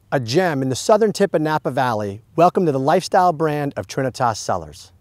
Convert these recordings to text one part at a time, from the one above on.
A gem in the southern tip of Napa Valley, welcome to the lifestyle brand of Trinitas Cellars.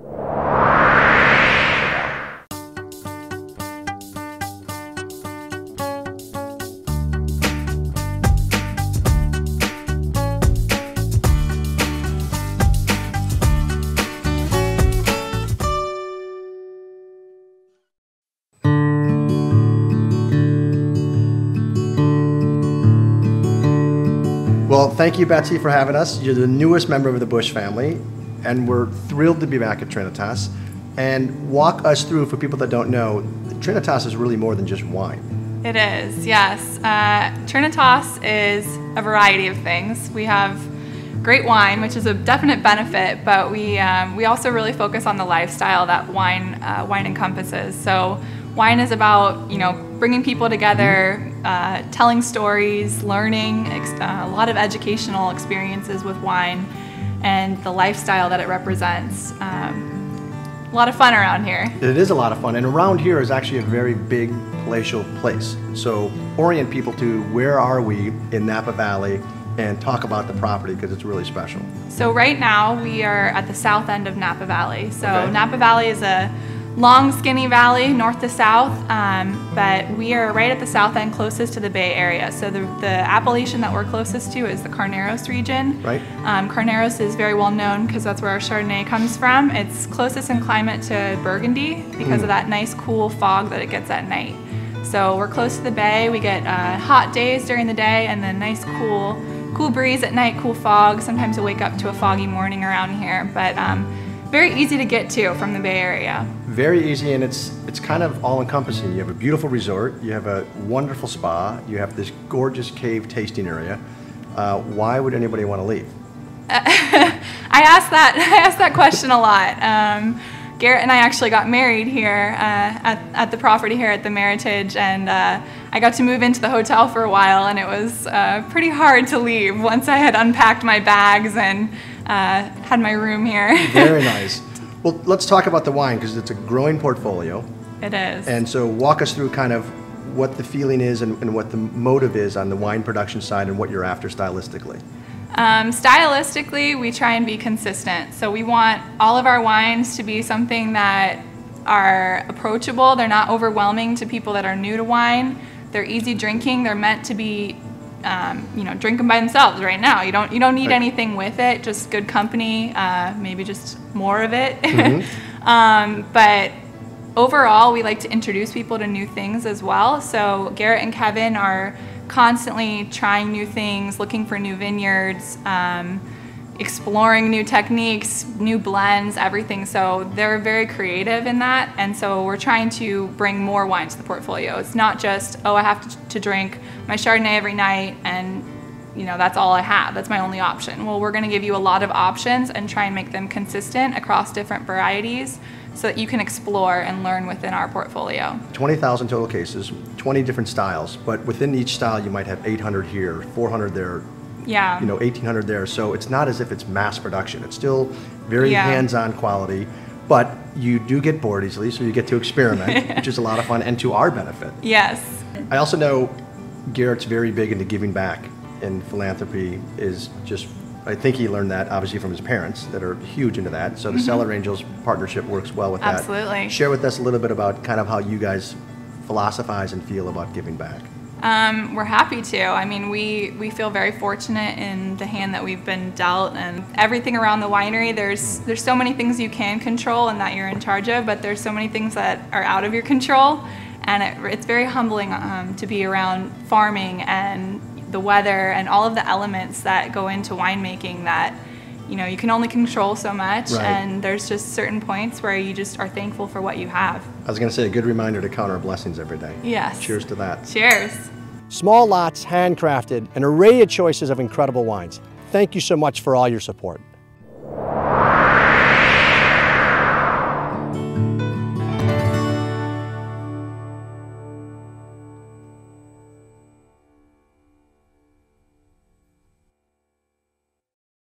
Well, thank you, Betsy, for having us. You're the newest member of the Busch family, and we're thrilled to be back at Trinitas. And walk us through, for people that don't know, Trinitas is really more than just wine. It is, yes. Trinitas is a variety of things. We have great wine, which is a definite benefit, but we also really focus on the lifestyle that wine encompasses. So wine is about, bringing people together, telling stories, learning, a lot of educational experiences with wine and the lifestyle that it represents. A lot of fun around here. It is a lot of fun, and around here is actually a very big palatial place. So orient people to where are we in Napa Valley and talk about the property because it's really special. So right now we are at the south end of Napa Valley. So okay. Napa Valley is a long, skinny valley, north to south, but we are right at the south end, closest to the Bay Area. So the appellation that we're closest to is the Carneros region. Right. Carneros is very well known because that's where our Chardonnay comes from. It's closest in climate to Burgundy because of that nice, cool fog that it gets at night. So we're close to the bay. We get hot days during the day and then nice, cool breeze at night, cool fog. Sometimes we wake up to a foggy morning around here, but very easy to get to from the Bay Area. Very easy, and it's kind of all-encompassing. You have a beautiful resort, you have a wonderful spa, you have this gorgeous cave tasting area. Why would anybody want to leave? I ask that question a lot. Garrett and I actually got married here at the property here at the Meritage, and I got to move into the hotel for a while, and it was pretty hard to leave once I had unpacked my bags and had my room here. Very nice. Well, let's talk about the wine because it's a growing portfolio. It is. And so walk us through kind of what the feeling is and what the motive is on the wine production side and what you're after stylistically. Stylistically, we try and be consistent. So we want all of our wines to be something that are approachable. They're not overwhelming to people that are new to wine. They're easy drinking. They're meant to be drink them by themselves right now. You don't need anything with it, just good company, maybe just more of it. But overall, we like to introduce people to new things as well. So Garrett and Kevin are constantly trying new things, looking for new vineyards, exploring new techniques, new blends, everything. So they're very creative in that, and so we're trying to bring more wine to the portfolio. It's not just, oh, I have to drink my Chardonnay every night and that's all I have. That's my only option. Well, we're going to give you a lot of options and try and make them consistent across different varieties so that you can explore and learn within our portfolio. 20,000 total cases, 20 different styles, but within each style you might have 800 here, 400 there, 1,800 there. So it's not as if it's mass production. It's still very hands-on quality, but you do get bored easily, so you get to experiment, which is a lot of fun and to our benefit. Yes. I also know Garrett's very big into giving back, and philanthropy is just, I think he learned that obviously from his parents that are huge into that. So the Cellar Angels partnership works well with that. Absolutely. Share with us a little bit about kind of how you guys philosophize and feel about giving back. We're happy to. I mean, we feel very fortunate in the hand that we've been dealt, and everything around the winery. There's so many things you can control and that you're in charge of, but there's so many things that are out of your control, and it's very humbling to be around farming and the weather and all of the elements that go into winemaking that you can only control so much, and there's just certain points where you just are thankful for what you have. I was going to say, a good reminder to count our blessings every day. Yes. Cheers to that. Cheers. Small lots, handcrafted, an array of choices of incredible wines. Thank you so much for all your support.